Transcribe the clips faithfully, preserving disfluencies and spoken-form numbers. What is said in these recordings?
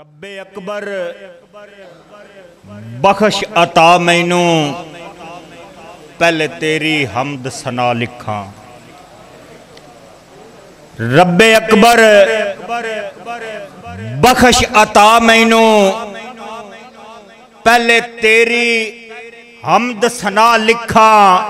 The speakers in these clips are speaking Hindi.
रब्बे अकबर बख्श अता मैनू पहले तेरी हमद सना लिखा। रब्बे अकबर बख्श अता मैनू पहले तेरी हमद सना लिखा।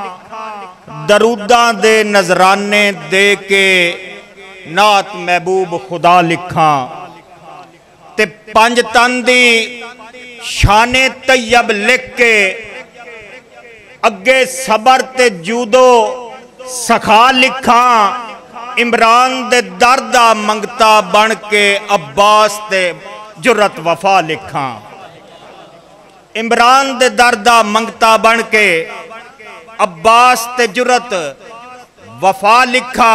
दरूदा दे नजराने दे के नात महबूब खुदा लिखा। ते पंज तन दी शाने तैयब लिख के अगे सबर ते जूदो सखा लिखा। इमरान दे दर्दा मंगता बन के अब्बास ते जुरत वफा लिखा। इमरान दे दर्दा मंगता बन के अब्बास ते जुरत वफा लिखा।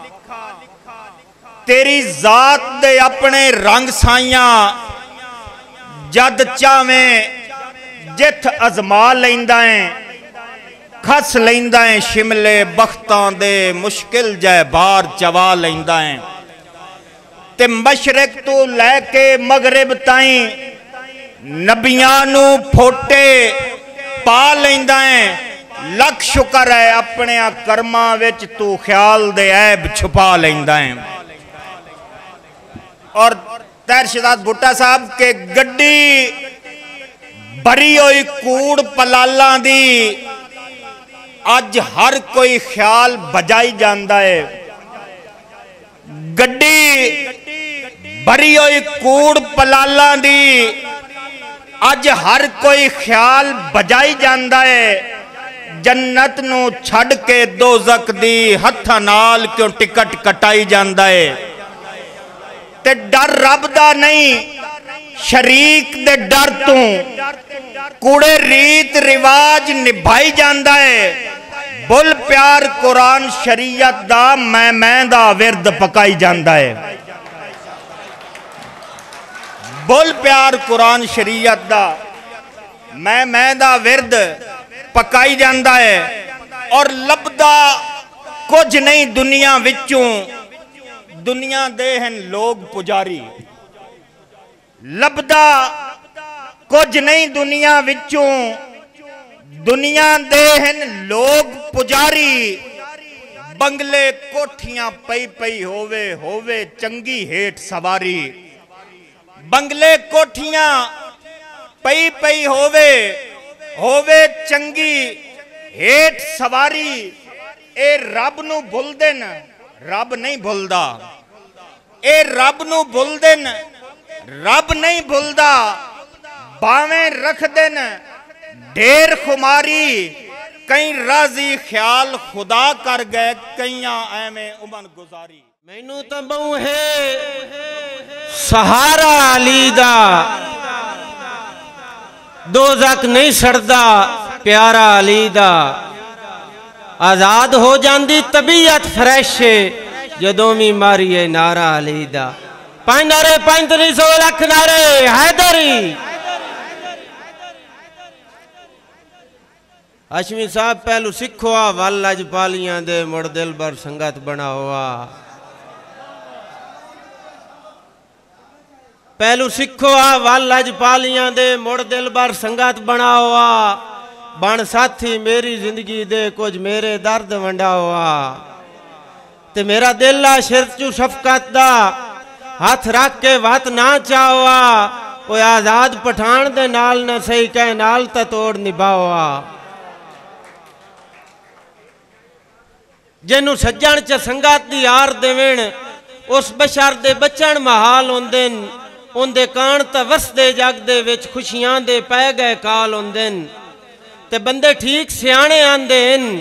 तेरी जात दे अपने रंग साइया जद चावें जिथ अजमा लैंदा है। खस लैंदा है शिमले बख्तां दे मुश्किल जै बार चवा लैंदा है। ते मशरक तो लैके मगरिब ताईं नबियां नू फोटे पा लैंदा है। लख शुक्र है अपने कर्मां विच तू ख्याल दे ऐब छुपा लैंदा है। और तैर शहजाद भुट्टा साहब के गड्डी भरी हुई कूड़ पलाला दी अज हर कोई ख्याल बजाई जांदा है। गड्डी भरी हुई कूड़ पलाला दी अज हर कोई ख्याल बजाई जांदा है। जन्नत नू छड़ के दोज़ख दी हत्थां नाल क्यों टिकट कटाई जांदा है। ते डर रब दा नहीं शरीक दे डर तू कूड़े रीत रिवाज निभाई जांदा है। बुल प्यार कुरान शरीयत दा मैं मैं दा विरद पकाई जांदा है। बुल प्यार कुरान शरीयत दा मैं मैं दा विरद पकाई जांदा है। और लबदा कुछ नहीं दुनिया विचों दुनिया दे हैं लोग पुजारी। लबदा कुछ नहीं दुनिया विचों दुनिया दे हैं लोग पुजारी। बंगले कोठियां पई पई होवे होवे चंगी हेठ सवारी। बंगले कोठियां पई पई होवे होवे चंगी हेठ सवारी। ए रब नू भुल देन रब नहीं भुलदा। ए रब नू भुल देन रब नहीं भुलदा। बावें रख देन ढेर खुमारी। कई राजी ख्याल खुदा कर गए कईयां एवें उमन गुजारी। मैनू तो बहु है सहारा अली दा दोज़ख नहीं सड़दा प्यारा अली दा। आजाद हो जाती तबीयत फ्रैश जदों भी मारिए नारा अली दा। पांच नारे पैंतली सौ लख नारे हैदरी। अश्मी साहब पहलू सिखो आ वल लजपालियां दे मुड़ दिल बर संगत बना हुआ। पहलू सिखो आ वल लजपालियां दे मुड़ दिल बर संगत बना हुआ। बन साथी मेरी जिंदगी दे कुछ मेरे दर्द वंडा हुआ। ते मेरा दिल आ शिर चू शफकत दा हाथ रख के वत ना चाहवा। कोई आजाद पठान दे नाल न सही कह नाल ता तोड़ निभावा। जिन्नू सज्जण च संगत दी यार देवेण उस बशर दे बचन महाल होंदे। उनदे कान ता वसदे जग दे विच खुशियां दे पै गए काल होंदे। ते बंदे ठीक सियाने आंदे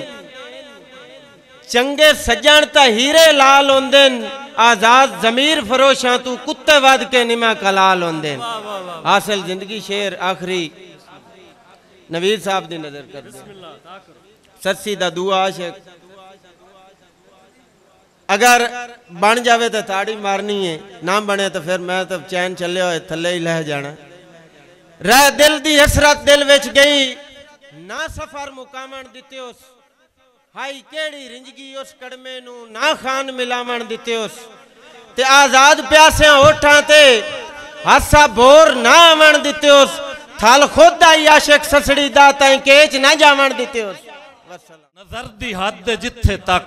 चंगे सज्जण ता हीरे लाल होंदे। आजाद जमीर फरोशां तू कुत्ते वध के निमा कलाल होंदे। हासिल जिंदगी शेर आखिरी नवीर साहब दी नजर कर दे। सच्ची दा दुआ आशिक अगर बन जावे तो ताड़ी मारनी है ना बने तो फिर मैं तो चैन चले हुए थले ही लह जाना। रह दिल दी हसरत दिल विच गई ना सफर मुकामण दिते उस। हाई केड़ी रिंजगी उस कड़मे नू ना खान मिलावण दिते उस। ते आजाद प्यासियां होठां ते हासा बोर ना आवन दिते उस थाल खुद आई आशिक ससड़ी दा ताई केच ना जावन दिते उस नजर दी हद जिथे तक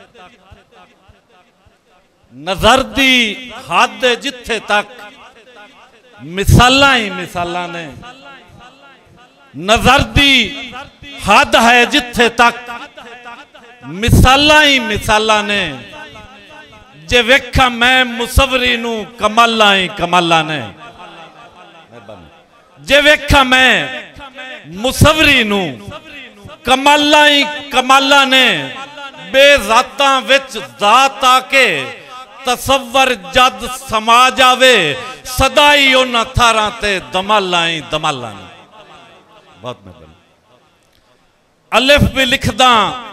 नजर दी हद जिथे तक मिसाला ही मिसाला ने नजर दी हद है जिथे तक मिसाला ही मिसाला ने जे वेखा मैं मुसवरी नू कमाला ही कमाला ने जे वेखा मैं मुसवरी नू कमाला ही कमाला ने बेजाता विच जात आके तसव्वर जद समा जावे सदा ही उन्हां थारां ते दमाला ही दमाला ने। बहुत मेहरबानी। अलिफ भी लिखदा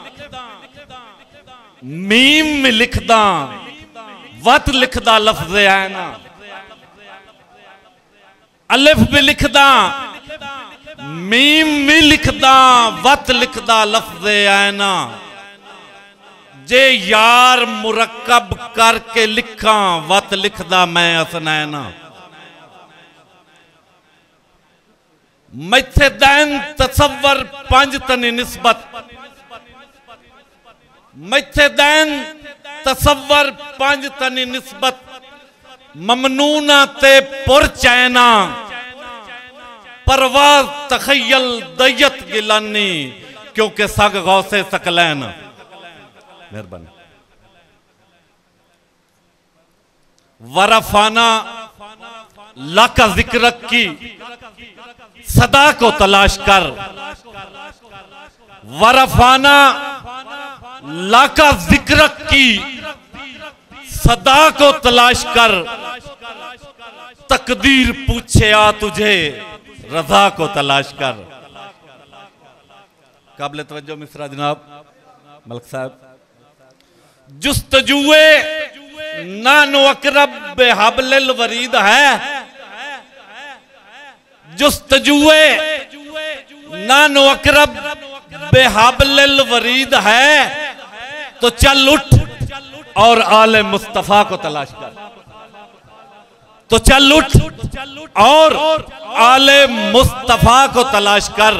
मीम भी लिखदा वत लिखदा लफ्ज़ है ना। अलिफ भी लिखदा मीम भी लिखदा वत लिखदा लफ्ज़ है ना। जे यार मुरक्कब करके लिखा वत लिखदा मैं असनैना। मैथे दैन तसव्वर पंज तनी निस्बत मैथे दैन तसव्वर पंज तनी निस्बत ममनूना ते पुर चैना परवाज तखयल दैयत गिलानी क्योंकि सग गौसे सकलैन। मेहरबानी। वरफाना लाका जिक्र की सदा को तलाश कर। वरफाना लाका जिक्र की सदा को तलाश कर। तकदीर पूछे आ तुझे रजा को तलाश कर। काबिल तवज्जो मिसरा जनाब मलक साहब। जुस्तजुए नानो अकरब बेहबलिल वरीद है। जुस्तजुए नानो अकरब बेहबलिल वरीद है तो चल उठ और आले मुस्तफा को तलाश कर। तो चल उठ और आले मुस्तफा को तलाश कर।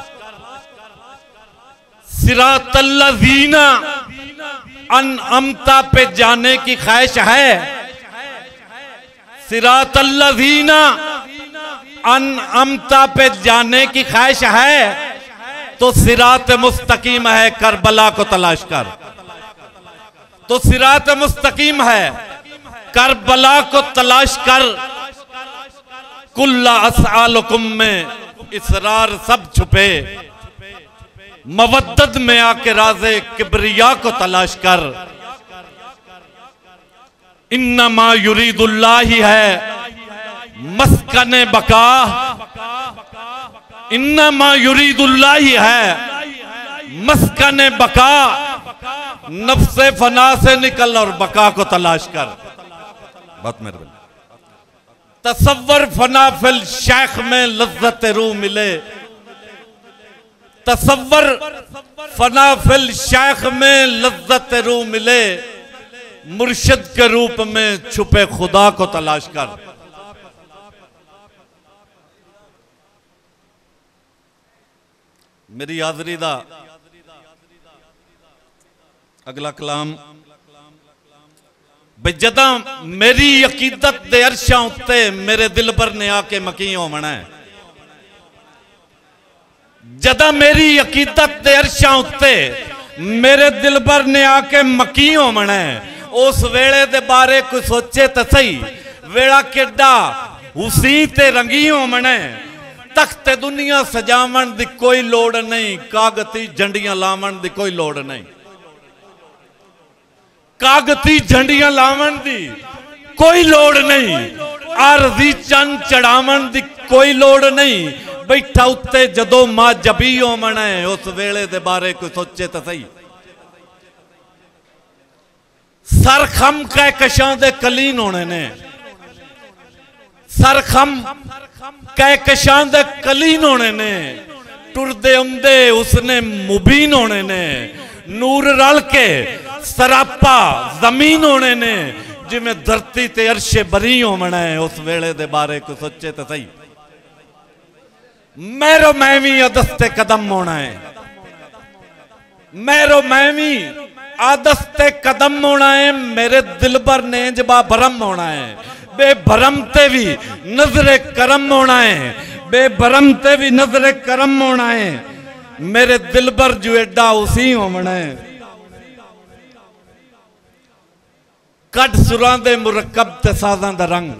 सिरातल्लज़ीना अनअमता पे जाने की ख्वाहिश है। सिरातल्लज़ीना अनअमता पे जाने की ख्वाहिश है तो सिरात मुस्तकीम है करबला को तलाश कर। तो सिरात मुस्तकीम है करबला को तलाश कर। कुल्ला असआलुकुम में इसरार सब छुपे मवद्दत में आके राज़े किब्रिया को तलाश कर। इन्नमा युरीदुल्लाही है मस्कने बका। इन्नमा युरीदुल्लाही है मस्कने बका। नफ्से फना से निकल और बका को तलाश कर। बहुत मेहरबानी। तसव्वर फना फिल शेख में लज्जत रूह मिले। तसव्वर फना फिल शेख में लज्जत रूह मिले। मुर्शिद के रूप में छुपे खुदा को तलाश कर। मेरी हाज़री दा अगला कलाम जदा मेरी अकीदत दे अरशां उत्ते मेरे दिल पर ने आके मकी होना है। जदा मेरी अकीदत दे अरशां उत्ते मेरे दिल पर ने आके मकी होना है। उस वेले दे बारे कोई सोचे तो सही वेला किड्डा हुसी ते रंगी होना है। तख्त दुनिया सजावन दी कोई लोड़ नहीं। कागती झंडियां लावन दी कोई लोड़ नहीं। कागती झंडियां लावन दी कोई लोड़ नहीं। आरजी चंद चढ़ावन दी कोई लोड़ नहीं। बैठा उत्ते जदों मां जबी होना है उस वेले दे बारे कोई सोचे तो सही। सरखम कहकशां दे कलीन होने ने। सरखम कहकशां दे कलीन होने ने। टुरदे उमदे उसने मुबीन होने ने। नूर रल के सरापा जमीन होने ने। जिमें धरती ते अरशे बरी होना है उस वेले दे बारे को सोचे तो सही। मेरो मैवी अदस्ते कदम होना है, मेरो मैवी आदस्ते कदम होना है, मेरे दिल पर नेजबा भरम होना है, बेभरम ते भी नजरे करम होना है, बेभरम ते भी नजरे करम होना है, मेरे दिल पर जो एडा उसी होना है। कट सुरां दे मुरक्कब ते साजां दा रंग,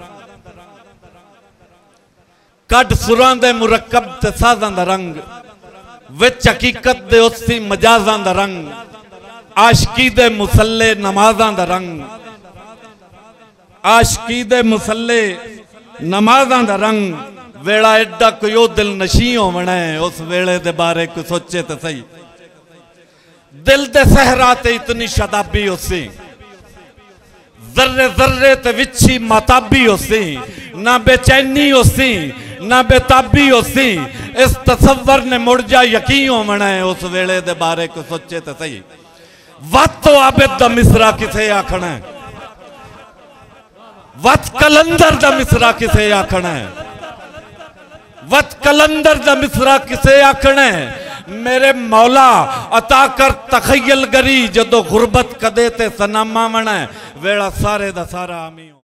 कट सुरां दे मुरक्कब ते साजां दा रंग, विच हकीकत दे उसी मजाजां दा रंग, आशिकी दे मुसल्ले नमाजां दा रंग, आशिकी दे मुसल्ले नमाजां दा रंग, वेला एडा कोई ओ दिल नशी होना है उस वेले दे बारे को सोचे तो सही। दिल दे सहरा ते इतनी शताबी उसी, जर्रे जर्रे ते विच्छी माताबी उसी, ना बेचैनी उसी ना बेताबी उसी, इस तसव्वर ने मुड़ जा यकीन होना है उस वेले दे बारे को सोचे तो सही। वत तो आबिद दा मिसरा किसे आखना है, वत कलंदर दा मिसरा किसे आखना है, वत कलंदर दा मिसरा किसे आखना है, मेरे मौला अता कर तखयल गरी जदों गुरबत कदे ते सनामा मना वेला सारे दा सारा आमी।